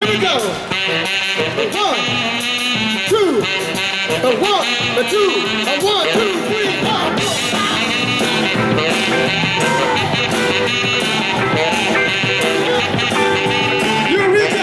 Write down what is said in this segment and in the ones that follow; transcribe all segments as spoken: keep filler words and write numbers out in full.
we go. One, two, a one, a two, a one, two, three, four. Eureka!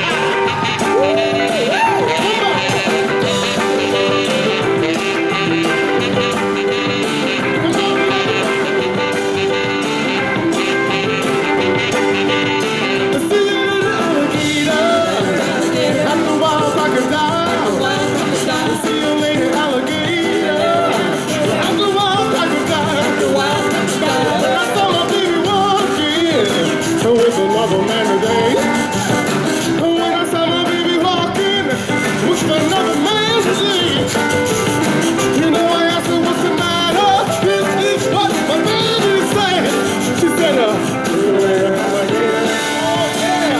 With another man today. When I saw my baby walking with another man today, you know I asked her what's the matter. This is what my baby said. She said, uh, really, oh yeah.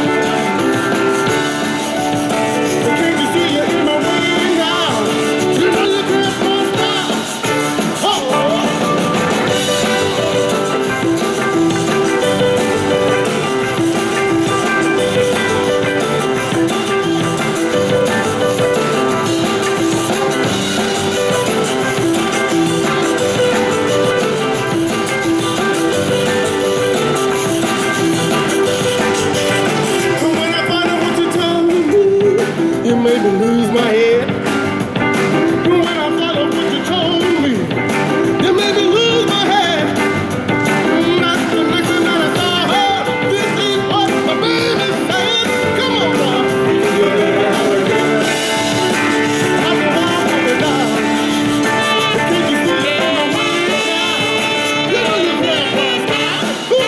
Can't you see you in my way now? You know you can't stop. Oh. You made me lose my head. When I thought of what you told me, you made me lose my head. Not the next thing that I saw her. This is what my baby said. Come on, Rob. Yeah, I can walk up and down. Can't you see it in my way now? You know you can't stop.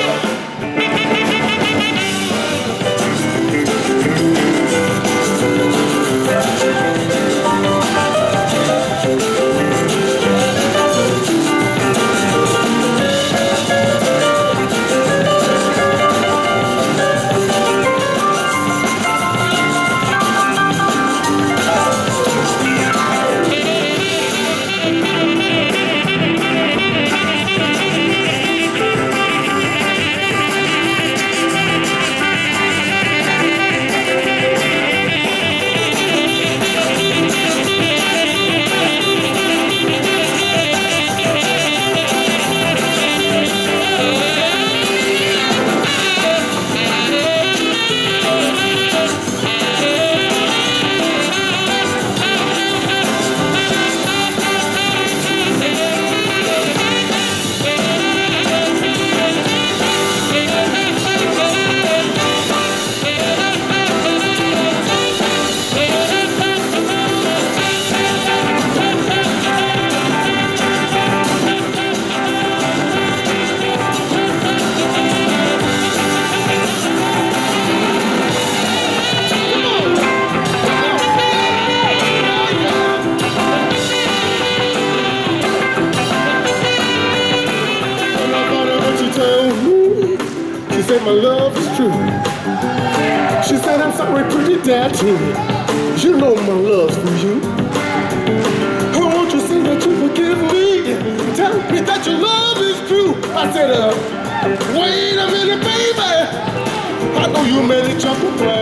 She said my love is true. She said I'm sorry, pretty daddy. You know my love's for you. Oh, won't you say that you forgive me? Tell me that your love is true. I said, uh, wait a minute, baby. I know you made it jump away.